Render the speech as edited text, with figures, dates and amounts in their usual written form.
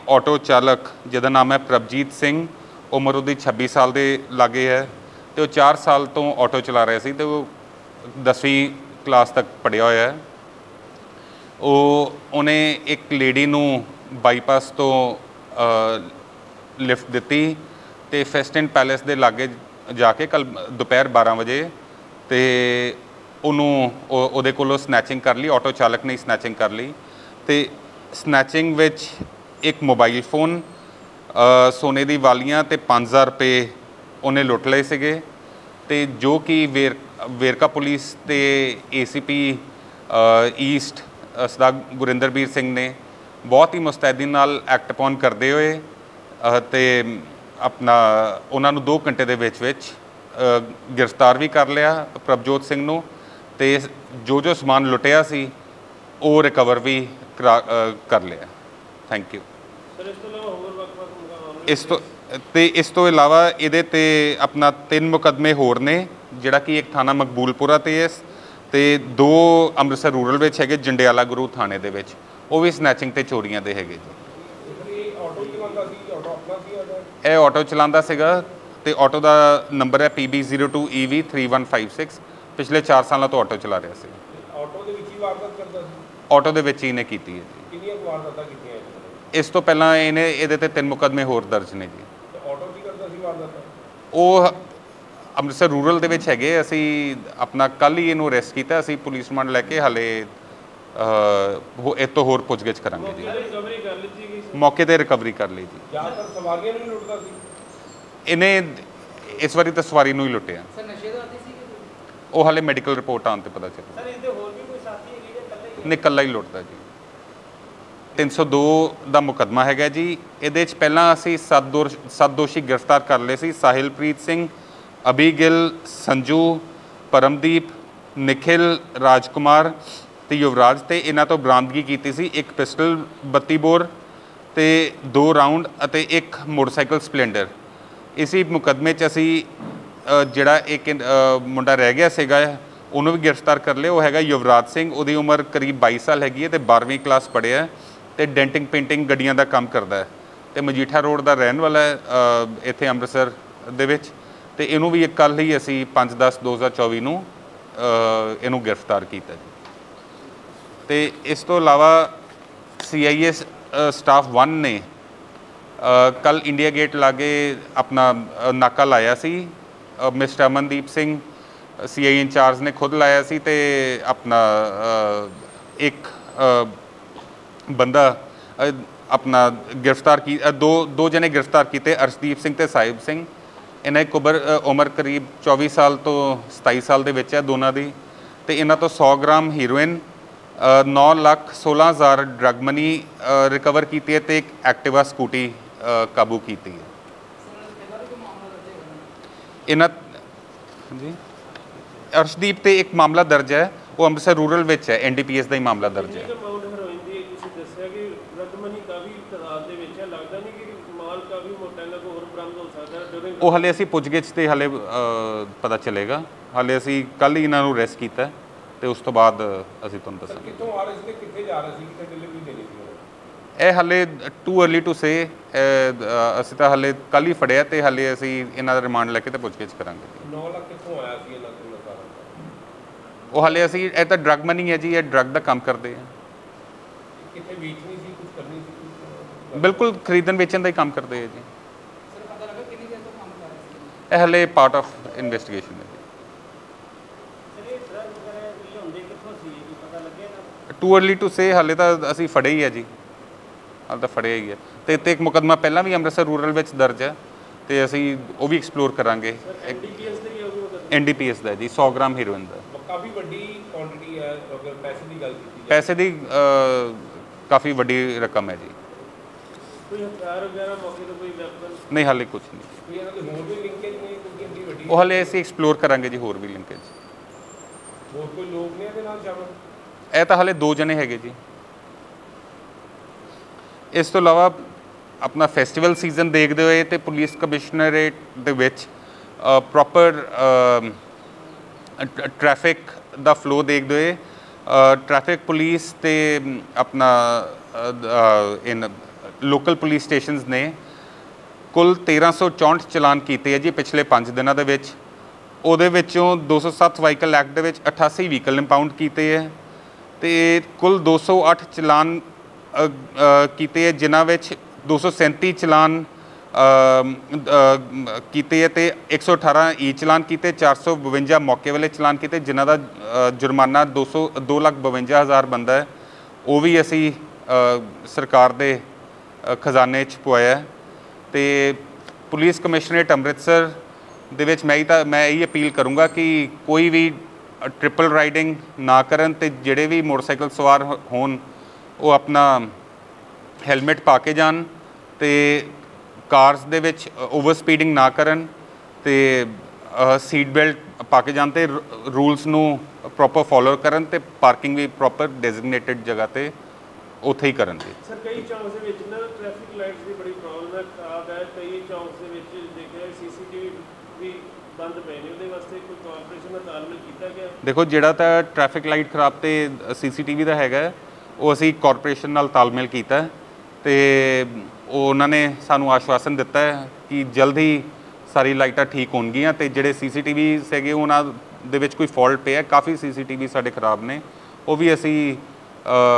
Auto ਚਾਲਕ ਜਿਹਦਾ ਨਾਮ ਹੈ ਪ੍ਰਭਜੀਤ ਸਿੰਘ, ਉਮਰ ਉਹਦੀ 26 ਸਾਲ ਦੇ ਲਾਗੇ ਹੈ ਤੇ ਉਹ 4 ਸਾਲ ਤੋਂ ਆਟੋ ਚਲਾ ਰਿਹਾ ਸੀ ਤੇ ਉਹ 10ਵੀਂ ਕਲਾਸ ਤੱਕ ਪੜ੍ਹਿਆ ਹੋਇਆ ਹੈ। ਉਹਨੇ ਇੱਕ ਲੇਡੀ ਨੂੰ ਬਾਈਪਾਸ ਤੋਂ ਲਿਫਟ ਦਿੱਤੀ ਤੇ ਫੈਸਟਨ ਪੈਲੇਸ ਦੇ ਲਾਗੇ ਜਾ ਕੇ ਕੱਲ ਦੁਪਹਿਰ 12 ਵਜੇ ਤੇ ਉਹਦੇ ਕੋਲੋਂ ਸਨੈਚਿੰਗ ਕਰ ਲਈ। ਆਟੋ ਚਾਲਕ ਨੇ ਸਨੈਚਿੰਗ ਕਰ ਲਈ ਤੇ ਸਨੈਚਿੰਗ ਵਿੱਚ ਇੱਕ ਮੋਬਾਈਲ ਫੋਨ, ਸੋਨੇ ਦੀ ਵਾਲੀਆਂ ਤੇ 5000 ਰੁਪਏ ਉਹਨੇ ਲੁੱਟ ਲਏ ਸੀਗੇ। ਤੇ ਜੋ ਕਿ ਵੇਰਕਾ ਪੁਲਿਸ ਤੇ ACP ਈਸਟ ਸਰਦਾਰ ਗੁਰਿੰਦਰਬੀਰ ਸਿੰਘ ਨੇ ਬਹੁਤ ਹੀ ਮੁਸਤੈਦੀ ਨਾਲ ਐਕਟ ਅਪੋਨ ਕਰਦੇ ਹੋਏ ਤੇ ਆਪਣਾ ਉਹਨਾਂ ਨੂੰ 2 ਘੰਟੇ ਦੇ ਵਿੱਚ ਗ੍ਰਿਫਤਾਰ ਵੀ ਕਰ ਲਿਆ ਪ੍ਰਭਜੋਤ ਸਿੰਘ ਨੂੰ ਤੇ ਜੋ ਸਮਾਨ ਲੁੱਟਿਆ ਸੀ ਉਹ ਰਿਕਵਰ ਵੀ ਕਰ ਲਿਆ। Thank you. ਇਸ ਤੋਂ ਇਲਾਵਾ ਇਹਦੇ ਤੇ ਆਪਣਾ 3 ਮੁਕੱਦਮੇ ਹੋਰ ਨੇ, ਜਿਹੜਾ ਕਿ ਇੱਕ ਥਾਣਾ ਮਕਬੂਲਪੁਰਾ ਤੇ ਹੈ ਤੇ 2 ਅੰਮ੍ਰਿਤਸਰ ਰੂਰਲ ਵਿੱਚ ਹੈਗੇ, ਜੰਡਿਆਲਾ ਗੁਰੂ ਥਾਣੇ ਦੇ ਵਿੱਚ, ਉਹ ਵੀ ਸਨੈਚਿੰਗ ਤੇ ਚੋਰੀਆਂ ਦੇ ਹੈਗੇ ਜੀ। ਇਹ ਆਟੋ ਚਲਾਉਂਦਾ ਸੀਗਾ ਤੇ ਆਟੋ ਦਾ ਨੰਬਰ ਹੈ PB02EV3156। ਪਿਛਲੇ 4 ਸਾਲਾਂ ਤੋਂ ਆਟੋ ਚਲਾ ਰਿਹਾ ਸੀ। ਆਟੋ ਦੇ ਵਿੱਚ ਹੀ ਵਾਰਦਾਤ ਕਰਦਾ ਸੀ? ਆਟੋ ਦੇ ਵਿੱਚ ਹੀ ਇਹਨੇ ਕੀਤੀ ਹੈ ਜੀ। ਕਿੰਨੀਆਂ ਵਾਰਦਾਤਾਂ ਕੀਤੀਆਂ? ਇਸ ਤੋਂ ਪਹਿਲਾਂ ਇਹਦੇ ਤੇ 3 ਮੁਕੱਦਮੇ ਹੋਰ ਦਰਜ ਨੇ ਜੀ। ਆਟੋ ਕੀ ਕਰਦਾ ਸੀ ਵਾਰਦਾਤਾਂ? ਉਹ ਅੰਮ੍ਰਿਤਸਰ ਰੂਰਲ ਦੇ ਵਿੱਚ ਹੈਗੇ। ਅਸੀਂ ਆਪਣਾ ਕੱਲ੍ਹ ਹੀ ਇਹਨੂੰ ਅਰੈਸਟ ਕੀਤਾ। ਅਸੀਂ ਪੁਲਿਸ ਰਿਮਾਂਡ ਲੈ ਕੇ ਹਾਲੇ ਇਹ ਤੋਂ ਹੋਰ ਪੁੱਛਗਿੱਛ ਕਰਾਂਗੇ ਜੀ। ਮੌਕੇ ਤੇ ਰਿਕਵਰੀ ਕਰ ਲਈ ਜੀ। ਜ਼ਿਆਦਾਤਰ ਸਵਾਰੀਆਂ ਨੂੰ ਹੀ ਲੁੱਟਦਾ ਸੀ ਇਹਨੇ। ਇਸ ਵਾਰੀ ਤਾਂ ਸਵਾਰੀ ਨੂੰ ਹੀ ਲੁੱਟਿਆ। ਸਰ ਨਸ਼ੇ ਦਾ ਆਦੀ ਸੀ ਉਹ ਹਾਲੇ ਮੈਡੀਕਲ ਰਿਪੋਰਟ ਆਉਣ ਤੇ ਪਤਾ ਚੱਲੇ। ਸਰ ਇਹਦੇ ਹੋਰ ਵੀ ਕੋਈ ਸਾਥੀ ਹੈਗੇ ਜਾਂ ਇਕੱਲਾ ਹੀ? ਨਹੀਂ, ਇਕੱਲਾ ਹੀ ਲੁੱਟਦਾ ਜੀ। 302 ਦਾ ਮੁਕੱਦਮਾ ਹੈਗਾ ਜੀ। ਇਹਦੇ 'ਚ ਪਹਿਲਾਂ ਅਸੀਂ 7 ਦੋਸ਼ੀ ਗ੍ਰਿਫਤਾਰ ਕਰ ਲਏ ਸੀ। ਸਾਹਿਲਪ੍ਰੀਤ ਸਿੰਘ, ਅਬੀਗਿਲ, ਸੰਜੂ, ਪਰਮਦੀਪ, ਨਿਖਿਲ, ਰਾਜਕੁਮਾਰ ਤੇ ਯੁਵਰਾਜ। ਤੇ ਇਹਨਾਂ ਤੋਂ ਬਰਾਮਦਗੀ ਕੀਤੀ ਸੀ ਇੱਕ ਪਿਸਟਲ 32 ਬੋਰ ਤੇ 2 ਰਾਊਂਡ ਅਤੇ ਇੱਕ ਮੋਟਰਸਾਈਕਲ ਸਪਲੈਂਡਰ। ਇसी ਮੁਕੱਦਮੇ 'ਚ ਅਸੀਂ ਜਿਹੜਾ ਇੱਕ ਮੁੰਡਾ ਰਹਿ ਗਿਆ ਸੀਗਾ ਉਹਨੂੰ ਵੀ ਗ੍ਰਿਫਤਾਰ ਕਰ ਲਿਆ। ਉਹ ਹੈਗਾ ਯੁਵਰਾਜ ਸਿੰਘ। ਉਹਦੀ ਉਮਰ ਕਰੀਬ 22 ਸਾਲ ਹੈਗੀ ਹੈ ਤੇ 12ਵੀਂ ਕਲਾਸ ਪੜ੍ਹਿਆ ਤੇ ਡੈਂਟਿੰਗ ਪੇਂਟਿੰਗ ਗੱਡੀਆਂ ਦਾ ਕੰਮ ਕਰਦਾ ਹੈ ਤੇ ਮਜੀਠਾ ਰੋਡ ਦਾ ਰਹਿਣ ਵਾਲਾ ਹੈ ਇੱਥੇ ਅੰਮ੍ਰਿਤਸਰ ਦੇ ਵਿੱਚ। ਤੇ ਇਹਨੂੰ ਵੀ ਕੱਲ੍ਹ ਹੀ ਅਸੀਂ 5/10/2024 ਨੂੰ ਇਹਨੂੰ ਗ੍ਰਿਫਤਾਰ ਕੀਤਾ ਜੀ। ਤੇ ਇਸ ਤੋਂ ਇਲਾਵਾ CIA ਸਟਾਫ 1 ਨੇ ਕੱਲ੍ਹ ਇੰਡੀਆ ਗੇਟ ਲਾਗੇ ਆਪਣਾ ਨਾਕਾ ਲਾਇਆ ਸੀ। Mister Amandeep Singh CI incharge ਨੇ ਖੁਦ ਲਾਇਆ ਸੀ ਤੇ ਆਪਣਾ ਇੱਕ ਬੰਦਾ ਆਪਣਾ ਗ੍ਰਿਫਤਾਰ ਦੋ ਜਣੇ ਗ੍ਰਿਫਤਾਰ ਕੀਤੇ, ਅਰਸ਼ਦੀਪ ਸਿੰਘ ਤੇ ਸਾਹਿਬ ਸਿੰਘ। ਇਹਨਾਂ ਦੀ ਉਮਰ ਕਰੀਬ 24 ਸਾਲ ਤੋਂ 27 ਸਾਲ ਦੇ ਵਿੱਚ ਹੈ ਦੋਨਾਂ ਦੀ। ਤੇ ਇਹਨਾਂ ਤੋਂ 100 gram heroin, 9,16,000 drug money recover ਕੀਤੀ ਹੈ ਤੇ ਇੱਕ ਐਕਟਿਵਾ ਸਕੂਟੀ ਕਾਬੂ ਕੀਤੀ ਹੈ। ਇਹਨਾਂ ਜੀ ਅਰਸ਼ਦੀਪ ਤੇ ਇੱਕ ਮਾਮਲਾ ਦਰਜ ਹੈ, ਉਹ ਅੰਮ੍ਰਿਤਸਰ ਰੂਰਲ ਵਿੱਚ ਹੈ। NDPS ਦਾ ਹੀ ਮਾਮਲਾ ਦਰਜ ਹੈ। ਉਹ ਹਾਲੇ ਅਸੀਂ ਪੁੱਛਗਿੱਛ ਤੇ ਹਾਲੇ ਪਤਾ ਚੱਲੇਗਾ। ਹਾਲੇ ਅਸੀਂ ਕੱਲ੍ਹ ਹੀ ਇਹਨਾਂ ਨੂੰ ਅਰੈਸਟ ਕੀਤਾ ਤੇ ਉਸ ਤੋਂ ਬਾਅਦ ਅਸੀਂ ਤੁਹਾਨੂੰ ਦੱਸਾਂਗੇ। ਕਿੱਥੋਂ ਆ ਰਹੇ ਸੀ ਤੇ ਕਿੱਥੇ ਜਾ ਰਹੇ ਸੀ, ਕਿੱਥੇ ਡਿਲੀਵਰੀ ਦੇਣੀ ਸੀ? ਇਹ ਹਾਲੇ ਟੂ ਅਰਲੀ ਟੂ ਸੇ। ਅਸੀਂ ਤਾਂ ਹਾਲੇ ਕੱਲ੍ਹ ਹੀ ਫੜਿਆ ਤੇ ਹਾਲੇ ਅਸੀਂ ਇਹਨਾਂ ਦਾ ਰਿਮਾਂਡ ਲੈ ਕੇ ਤੇ ਪੁੱਛਗਿੱਛ ਕਰਾਂਗੇ। 9 ਲੱਖ ਕਿੱਥੋਂ ਆਇਆ ਸੀ ਇਹਨਾਂ ਕੋਲ ਸਾਰਾ? ਉਹ ਹਾਲੇ ਅਸੀਂ, ਇਹ ਤਾਂ ਡਰੱਗ ਮਨੀ ਹੈ ਜੀ, ਇਹ ਡਰੱਗ ਦਾ ਕੰਮ ਕਰਦੇ ਆ। ਕਿੱਥੇ ਵੇਚਣੀ ਸੀ, ਕੁਝ ਕਰਨੀ ਸੀ? ਬਿਲਕੁਲ ਖਰੀਦਣ ਵੇਚਣ ਦਾ ਹੀ ਕੰਮ ਕਰਦੇ ਆ ਜੀ। ਸਰ ਪਤਾ ਲੱਗਾ ਕਿੰਨੀ ਦੇਰ ਤੋਂ ਕੰਮ ਕਰ ਰਹੇ ਸੀ? ਇਹ ਹਾਲੇ ਪਾਰਟ ਆਫ ਇਨਵੈਸਟੀਗੇਸ਼ਨ ਹੈ ਜੀ। ਟੂ ਅਰਲੀ ਟੂ ਸੇ, ਹਾਲੇ ਤਾਂ ਅਸੀਂ ਫੜੇ ਹੀ ਹੈ ਜੀ। ਹਾਲੇ ਤਾਂ ਫੜਿਆ ਹੀ ਹੈ ਤੇ ਇੱਕ ਮੁਕੱਦਮਾ ਪਹਿਲਾਂ ਵੀ ਅੰਮ੍ਰਿਤਸਰ ਰੂਰਲ ਵਿੱਚ ਦਰਜ ਹੈ ਤੇ ਅਸੀਂ ਉਹ ਵੀ ਐਕਸਪਲੋਰ ਕਰਾਂਗੇ। NDPS ਦਾ ਜੀ, 100 ਗ੍ਰਾਮ ਹੀਰੋਇਨ ਦਾ। ਕਾਫੀ ਵੱਡੀ ਕੁਆਂਟੀਟੀ ਹੈ। ਅਗਰ ਪੈਸੇ ਦੀ ਗੱਲ ਕੀਤੀ ਜਾਏ, ਪੈਸੇ ਦੀ ਕਾਫੀ ਵੱਡੀ ਰਕਮ ਹੈ ਜੀ। ਕੋਈ ਹਥਿਆਰ ਵਗੈਰਾ ਮੌਕੇ ਤੇ ਕੋਈ ਵੈਪਨ? ਨਹੀਂ, ਹਾਲੇ ਕੁਝ ਨਹੀਂ। ਕੋਈ ਇਹਨਾਂ ਦੇ ਹੋਰ ਵੀ ਲਿੰਕੇਜ ਨੇ ਕਿਉਂਕਿ ਇੰਨੀ ਵੱਡੀ? ਉਹ ਹਾਲੇ ਅਸੀਂ ਐਕਸਪਲੋਰ ਕਰਾਂਗੇ ਜੀ, ਹੋਰ ਵੀ ਲਿੰਕੇਜ। ਹੋਰ ਕੋਈ ਲੋਕ ਨੇ ਇਹਦੇ ਨਾਲ ਸ਼ਾਮਲ? ਇਹ ਤਾਂ ਹਾਲੇ 2 ਜਣੇ ਹੈਗੇ ਜੀ। ਇਸ ਤੋਂ ਇਲਾਵਾ ਆਪਣਾ ਫੈਸਟੀਵਲ ਸੀਜ਼ਨ ਦੇਖਦੇ ਹੋਏ ਤੇ ਪੁਲਿਸ ਕਮਿਸ਼ਨਰੇਟ ਦੇ ਵਿੱਚ ਪ੍ਰੋਪਰ ਟ੍ਰੈਫਿਕ ਦਾ ਫਲੋ ਦੇਖਦੇ ਹੋਏ ਟ੍ਰੈਫਿਕ ਪੁਲਿਸ ਤੇ ਆਪਣਾ ਲੋਕਲ ਪੁਲਿਸ ਸਟੇਸ਼ਨਸ ਨੇ ਕੁੱਲ 1364 ਚਲਾਨ ਕੀਤੇ ਹੈ ਜੀ ਪਿਛਲੇ 5 ਦਿਨਾਂ ਦੇ ਵਿੱਚ। ਉਹਦੇ ਵਿੱਚੋਂ 207 ਵਹੀਕਲ ਐਕਟ ਦੇ ਵਿੱਚ 88 ਵਹੀਕਲ ਇੰਪਾਊਂਡ ਕੀਤੇ ਹੈ ਤੇ ਕੁੱਲ 208 ਚਲਾਨ ਕੀਤੇ ਹੈ, ਜਿਨ੍ਹਾਂ ਵਿੱਚ 237 ਚਲਾਨ ਕੀਤੇ ਹੈ ਤੇ 118 ਈ ਚਲਾਨ ਕੀਤੇ, 452 ਮੌਕੇ ਵਾਲੇ ਚਲਾਨ ਕੀਤੇ, ਜਿਨ੍ਹਾਂ ਦਾ ਜੁਰਮਾਨਾ 2,52,000 ਬਣਦਾ ਹੈ। ਉਹ ਵੀ ਅਸੀਂ ਸਰਕਾਰ ਦੇ ਖਜ਼ਾਨੇ 'ਚ ਪਵਾਇਆ। ਤੇ ਪੁਲਿਸ ਕਮਿਸ਼ਨਰੇਟ ਅੰਮ੍ਰਿਤਸਰ ਦੇ ਵਿੱਚ ਮੈਂ ਇਹੀ ਅਪੀਲ ਕਰੂੰਗਾ ਕਿ ਕੋਈ ਵੀ ਟ੍ਰਿਪਲ ਰਾਈਡਿੰਗ ਨਾ ਕਰਨ ਤੇ ਜਿਹੜੇ ਵੀ ਮੋਟਰਸਾਈਕਲ ਸਵਾਰ ਹੋਣ ਉਹ ਆਪਣਾ ਹੈਲਮਟ ਪਾ ਕੇ ਜਾਣ ਤੇ ਕਾਰਸ ਦੇ ਵਿੱਚ ਓਵਰ ਸਪੀਡਿੰਗ ਨਾ ਕਰਨ ਤੇ ਸੀਟ ਬੈਲਟ ਪਾ ਕੇ ਜਾਣ ਤੇ ਰੂਲਸ ਨੂੰ ਪ੍ਰੋਪਰ ਫੋਲੋ ਕਰਨ ਤੇ ਪਾਰਕਿੰਗ ਵੀ ਪ੍ਰੋਪਰ ਡੈਜ਼ਿਗਨੇਟਿਡ ਜਗ੍ਹਾ ਤੇ ਉੱਥੇ ਹੀ ਕਰਨ ਜੀ। ਸਰ ਕਈ ਚੌਂਕਸ ਦੇ ਵਿੱਚ ਨਾ ਟ੍ਰੈਫਿਕ ਲਾਈਟਸ ਦੀ ਬੜੀ ਪ੍ਰੋਬਲਮ ਹੈ, ਖਰਾਬ ਹੈ। ਕਈ ਚੌਂਕਸ ਦੇ ਵਿੱਚ ਦੇਖਿਆ ਸੀਸੀਟੀਵੀ ਵੀ ਬੰਦ ਪਏ ਨੇ, ਉਹਦੇ ਵਾਸਤੇ ਕੋਈ ਕਾਰਪੋਰੇਸ਼ਨ ਨਾਲ ਤਾਲਮੇਲ ਕੀਤਾ ਗਿਆ? ਦੇਖੋ, ਜਿਹੜਾ ਤਾਂ ਟ੍ਰੈਫਿਕ ਲਾਈਟ ਖਰਾਬ ਤੇ ਸੀਸੀਟੀਵੀ ਦਾ ਹੈਗਾ ਉਹ ਅਸੀਂ ਕਾਰਪੋਰੇਸ਼ਨ ਨਾਲ ਤਾਲਮੇਲ ਕੀਤਾ ਤੇ ਉਹਨਾਂ ਨੇ ਸਾਨੂੰ ਆਸ਼ਵਾਸਨ ਦਿੱਤਾ ਹੈ ਕਿ ਜਲਦ ਹੀ ਸਾਰੀ ਲਾਈਟਾਂ ਠੀਕ ਹੋਣਗੀਆਂ ਤੇ ਜਿਹੜੇ ਸੀਸੀਟੀਵੀ ਹੈਗੇ ਉਹਨਾਂ ਦੇ ਵਿੱਚ ਕੋਈ ਫਾਲਟ ਪਿਆ, ਕਾਫੀ ਸੀਸੀਟੀਵੀ ਸਾਡੇ ਖਰਾਬ ਨੇ, ਉਹ ਵੀ ਅਸੀਂ